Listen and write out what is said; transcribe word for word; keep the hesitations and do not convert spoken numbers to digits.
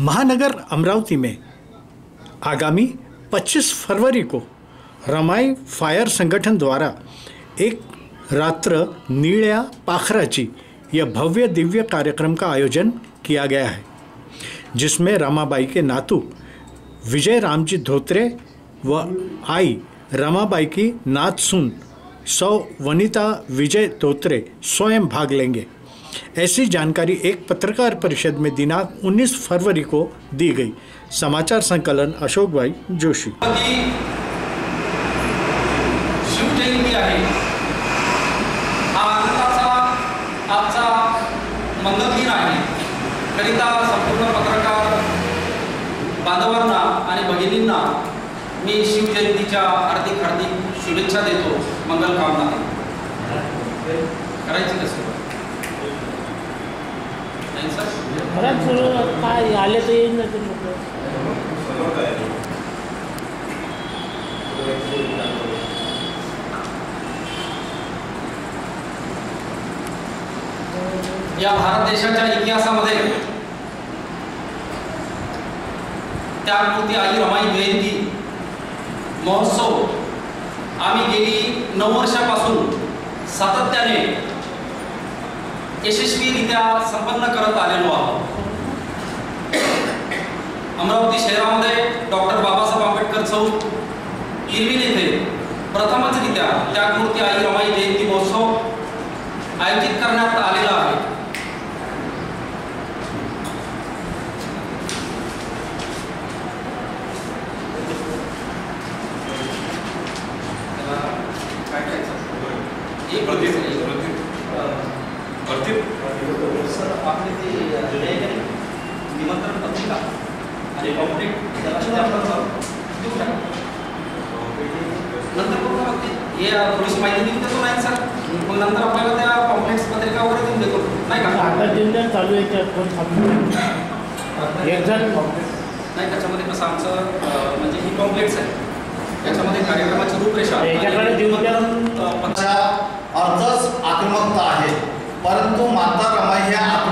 महानगर अमरावती में आगामी पच्चीस फरवरी को रमाई फायर संगठन द्वारा एक रात्र नीळ्या पाखराची यह भव्य दिव्य कार्यक्रम का आयोजन किया गया है, जिसमें रमाबाई के नातू विजय रामजी धोत्रे व आई रमाबाई की नात सुन सौ वनिता विजय धोत्रे स्वयं भाग लेंगे। ऐसी जानकारी एक पत्रकार परिषद में दिनांक उन्नीस फरवरी को दी गई। समाचार संकलन अशोक भाई जोशी। शिव जयंती आहे, हा आनंदाचा आजचा मंगल दिन आहे। करिता संपूर्ण पत्रकार बांधवांना आणि भगिनींना मी शिव जयंतीच्या हार्दिक हार्दिक शुभेच्छा देतो, मंगल कामना करायची कसं खरंच काय आले तर येईल ना ते या भारत देशाच्या इतिहासामध्ये त्यागमूर्ती आई रमाई जयंती महोत्सव आम्ही गेली नऊ वर्षापासून सातत्याने यशस्वीरित्या संपन्न करत आलेलो आहोत। अमरावती शहरामध्ये डॉक्टर बाबासाहेब आंबेडकर चौक इरविल येथे प्रथमचरित्या त्यागमूर्ती आई रमाई जयंती महोत्सव आयोजित करण्यात आलेला आहे। सर आपली ती निमंत्रण पत्रिका आणि पॉम्पलेट नंतर बघा हे थोडीशी माहिती दिली देतो नाही सर, मग नंतर आपल्याला त्या पॉम्पलेट्स पत्रिका वगैरे देऊन देतो नाही का? आता जिल्ह्यात चालू आहे एक जण नाही, त्याच्यामध्ये कसं आमचं म्हणजे ही पॉम्पलेट्स आहे, त्याच्यामध्ये कार्यक्रमाची रूपरेषा याच्याकडे देऊन अर्धच आक्रमकता आहे, परंतु माता रमाई ह्या